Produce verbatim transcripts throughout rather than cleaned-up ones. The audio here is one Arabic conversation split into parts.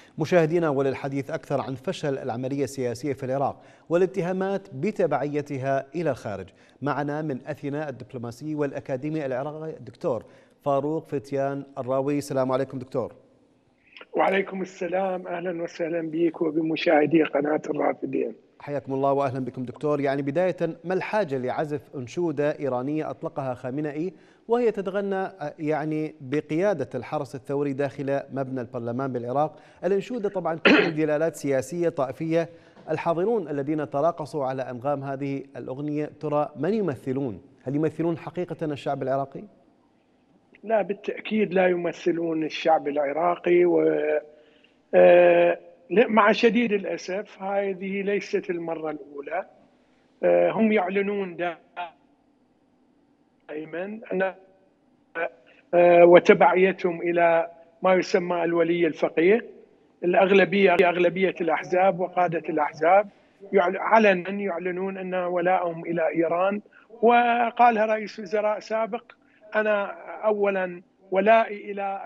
مشاهدينا، وللحديث أكثر عن فشل العملية السياسية في العراق والاتهامات بتبعيتها إلى الخارج، معنا من أثينا الدبلوماسي والأكاديمي العراقي الدكتور فاروق فتيان الراوي. السلام عليكم دكتور. وعليكم السلام، أهلا وسهلا بك وبمشاهدي قناة الرافدين. حياكم الله وأهلا بكم دكتور. يعني بداية، ما الحاجة لعزف أنشودة إيرانية أطلقها خامنئي وهي تتغنى يعني بقيادة الحرس الثوري داخل مبنى البرلمان بالعراق؟ الأنشودة طبعا تحمل دلالات سياسية طائفية. الحاضرون الذين تراقصوا على أنغام هذه الأغنية ترى من يمثلون؟ هل يمثلون حقيقة الشعب العراقي؟ لا، بالتأكيد لا يمثلون الشعب العراقي، و مع شديد الأسف هذه ليست المرة الأولى. هم يعلنون دائما أن وتبعيتهم إلى ما يسمى الولي الفقيه. الأغلبية أغلبية الأحزاب وقادة الأحزاب علنا يعلنون أن ولاءهم إلى إيران، وقالها رئيس وزراء سابق: أنا أولا ولائي إلى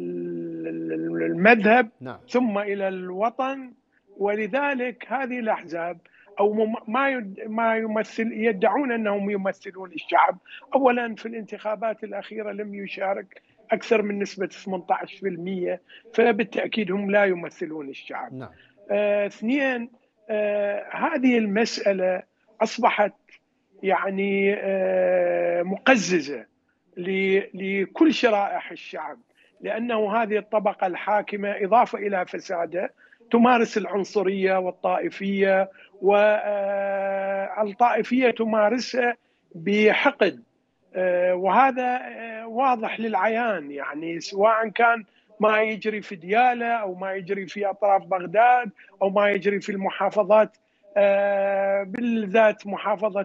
المذهب نعم. ثم إلى الوطن. ولذلك هذه الأحزاب أو ما ما يمثل يدعون أنهم يمثلون الشعب. أولا في الانتخابات الأخيرة لم يشارك أكثر من نسبة ثمانية عشر بالمئة، فبالتأكيد هم لا يمثلون الشعب. نعم. آه، اثنين، آه، هذه المسألة أصبحت يعني آه، مقززة لكل شرائح الشعب، لأنه هذه الطبقة الحاكمة إضافة إلى فسادها تمارس العنصرية والطائفية، والطائفية تمارسها بحقد، وهذا واضح للعيان. يعني سواء كان ما يجري في ديالى أو ما يجري في أطراف بغداد أو ما يجري في المحافظات، بالذات محافظة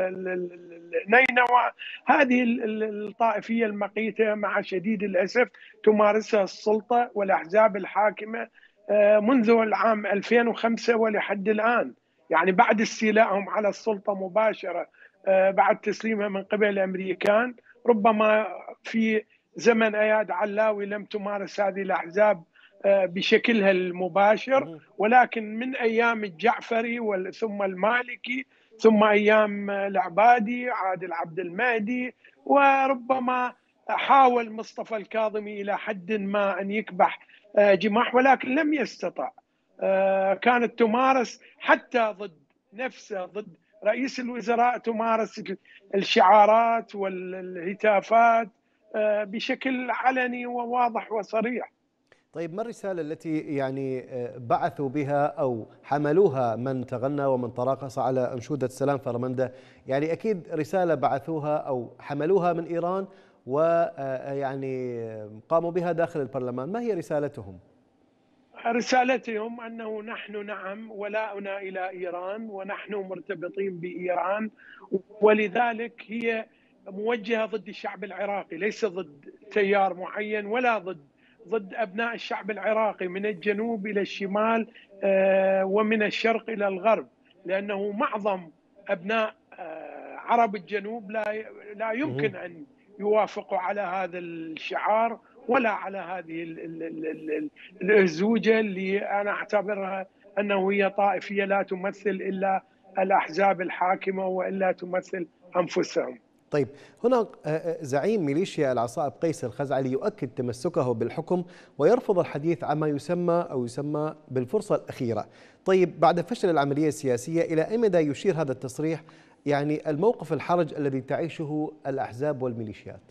نينوى، هذه الطائفية المقيتة مع شديد الأسف تمارسها السلطة والأحزاب الحاكمة منذ العام ألفين وخمسة ولحد الآن، يعني بعد استيلائهم على السلطة مباشرة بعد تسليمها من قبل الأمريكان. ربما في زمن أياد علاوي لم تمارس هذه الأحزاب بشكلها المباشر، ولكن من أيام الجعفري ثم المالكي ثم أيام العبادي عادل عبد المهدي، وربما حاول مصطفى الكاظمي إلى حد ما أن يكبح جماح ولكن لم يستطع. كانت تمارس حتى ضد نفسه، ضد رئيس الوزراء، تمارس الشعارات والهتافات بشكل علني وواضح وصريح. طيب، ما الرسالة التي يعني بعثوا بها أو حملوها من تغنى ومن تراقص على أنشودة سلام فرمندة؟ يعني أكيد رسالة بعثوها أو حملوها من إيران ويعني قاموا بها داخل البرلمان. ما هي رسالتهم؟ رسالتهم أنه نحن نعم ولاؤنا إلى إيران ونحن مرتبطين بإيران، ولذلك هي موجهة ضد الشعب العراقي، ليس ضد تيار معين ولا ضد ضد أبناء الشعب العراقي من الجنوب إلى الشمال ومن الشرق إلى الغرب، لأنه معظم أبناء عرب الجنوب لا لا يمكن أن يوافقوا على هذا الشعار ولا على هذه الأهزوجة اللي أنا أعتبرها أنه هي طائفية لا تمثل إلا الأحزاب الحاكمة وإلا تمثل أنفسهم. طيب، هنا زعيم ميليشيا العصائب قيس الخزعلي يؤكد تمسكه بالحكم ويرفض الحديث عما يسمى أو يسمى بالفرصة الأخيرة. طيب، بعد فشل العملية السياسية إلى أي مدى يشير هذا التصريح يعني الموقف الحرج الذي تعيشه الأحزاب والميليشيات؟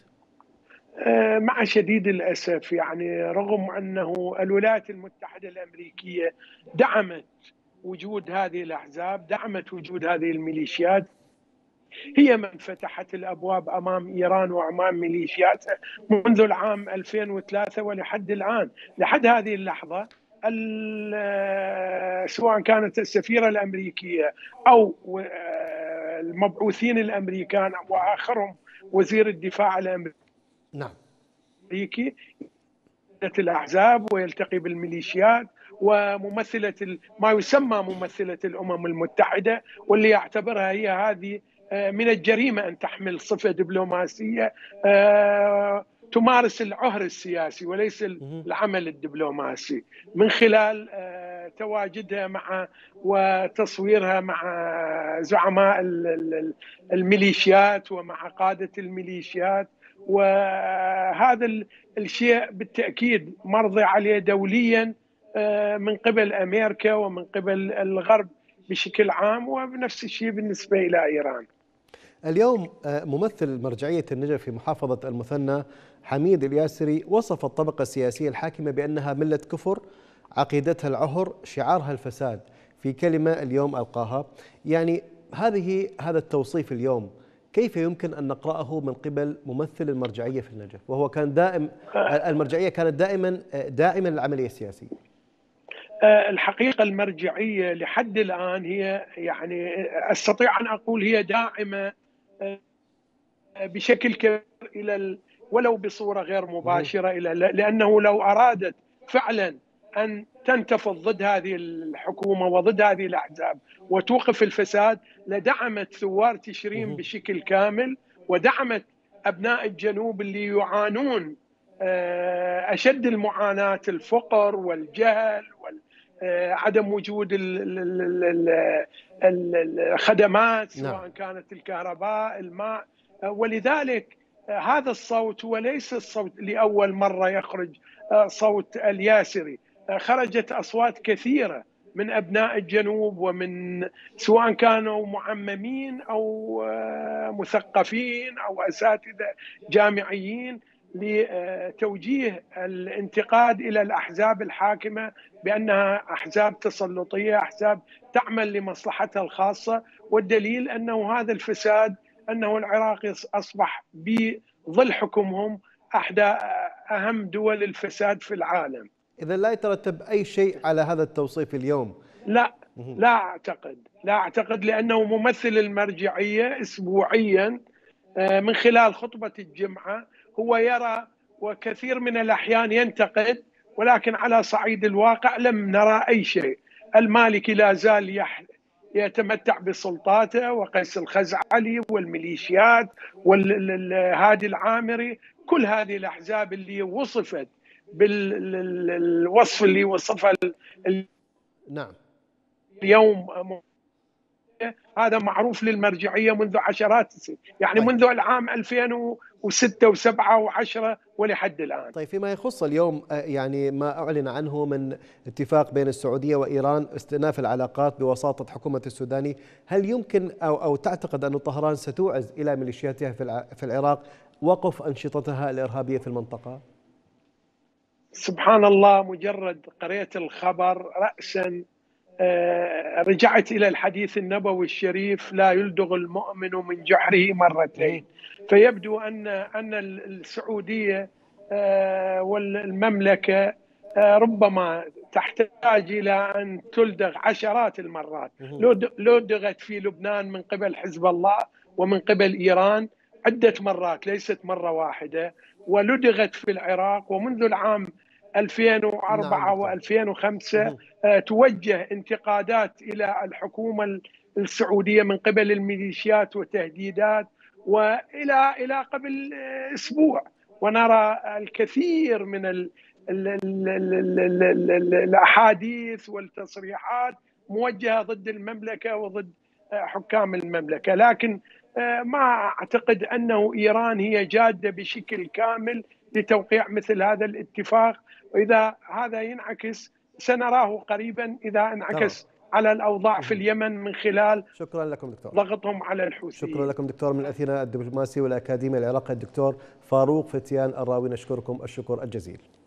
مع شديد الأسف، يعني رغم أنه الولايات المتحدة الأمريكية دعمت وجود هذه الأحزاب، دعمت وجود هذه الميليشيات، هي من فتحت الأبواب أمام إيران وأمام ميليشياتها منذ العام ألفين وثلاثة ولحد الآن. لحد هذه اللحظة سواء كانت السفيرة الأمريكية أو المبعوثين الأمريكان وآخرهم وزير الدفاع الأمريكي نعم أمريكي الأحزاب ويلتقي بالميليشيات وممثلة ما يسمى ممثلة الأمم المتحدة، واللي يعتبرها هي هذه من الجريمة أن تحمل صفة دبلوماسية تمارس العهر السياسي وليس العمل الدبلوماسي من خلال تواجدها مع وتصويرها مع زعماء الميليشيات ومع قادة الميليشيات. وهذا الشيء بالتأكيد مرضي عليه دوليا من قبل أمريكا ومن قبل الغرب بشكل عام، وبنفس الشيء بالنسبة إلى إيران. اليوم ممثل مرجعية النجف في محافظة المثنى حميد الياسري وصف الطبقة السياسية الحاكمة بأنها ملة كفر، عقيدتها العهر، شعارها الفساد، في كلمة اليوم ألقاها. يعني هذه هذا التوصيف اليوم كيف يمكن أن نقرأه من قبل ممثل المرجعية في النجف، وهو كان دائم المرجعية كانت دائما داعما للعملية السياسية؟ الحقيقة المرجعية لحد الآن هي يعني أستطيع أن أقول هي داعمة بشكل كبير إلى ولو بصورة غير مباشرة إلى، لأنه لو أرادت فعلا أن تنتفض ضد هذه الحكومة وضد هذه الأحزاب وتوقف الفساد لدعمت ثوار تشرين بشكل كامل، ودعمت أبناء الجنوب اللي يعانون أشد المعاناة، الفقر والجهل وعدم وجود الخدمات سواء كانت الكهرباء الماء. ولذلك هذا الصوت هو ليس الصوت لأول مرة يخرج صوت الياسري، خرجت أصوات كثيرة من أبناء الجنوب ومن سواء كانوا معممين أو مثقفين أو أساتذة جامعيين لتوجيه الانتقاد إلى الأحزاب الحاكمة بأنها أحزاب تسلطية، أحزاب تعمل لمصلحتها الخاصة. والدليل أنه هذا الفساد، أنه العراق أصبح بظل حكمهم أحدى أهم دول الفساد في العالم. إذا لا يترتب أي شيء على هذا التوصيف اليوم؟ لا لا أعتقد لا أعتقد لأنه ممثل المرجعية أسبوعيا من خلال خطبة الجمعة هو يرى وكثير من الأحيان ينتقد، ولكن على صعيد الواقع لم نرى أي شيء. المالكي لا زال يح يتمتع بسلطاته، وقيس الخزعلي والميليشيات والهادي العامري، كل هذه الأحزاب اللي وصفت بالوصف اللي وصفها نعم اليوم هذا معروف للمرجعية منذ عشرات السنين، يعني طيب. منذ العام ألفين وستة وسبعة وعشرة ولحد الآن. طيب فيما يخص اليوم يعني ما أعلن عنه من اتفاق بين السعودية وإيران استئناف العلاقات بوساطة حكومة السوداني، هل يمكن أو أو تعتقد أن طهران ستوعز إلى ميليشياتها في في العراق وقف أنشطتها الإرهابية في المنطقة؟ سبحان الله، مجرد قرأت الخبر رأسا رجعت إلى الحديث النبوي الشريف: لا يلدغ المؤمن من جحره مرتين. فيبدو أن أن السعودية والمملكة ربما تحتاج إلى أن تلدغ عشرات المرات. لدغت في لبنان من قبل حزب الله ومن قبل إيران عدة مرات، ليست مرة واحدة، ولدغت في العراق. ومنذ العام ألفين وأربعة وألفين وخمسة توجه انتقادات إلى الحكومة السعودية من قبل الميليشيات وتهديدات، وإلى إلى قبل أسبوع ونرى الكثير من ال ال ال ال ال ال الأحاديث والتصريحات موجهة ضد المملكة وضد حكام المملكة. لكن ما أعتقد أنه إيران هي جادة بشكل كامل لتوقيع مثل هذا الاتفاق، وإذا هذا ينعكس سنراه قريبا إذا انعكس طبعا على الأوضاع في اليمن من خلال شكرا لكم دكتور ضغطهم على الحوثيين. شكرا لكم دكتور من الأثينا الدبلوماسي والأكاديمي العراقي الدكتور فاروق فتيان الراوي، نشكركم الشكر الجزيل.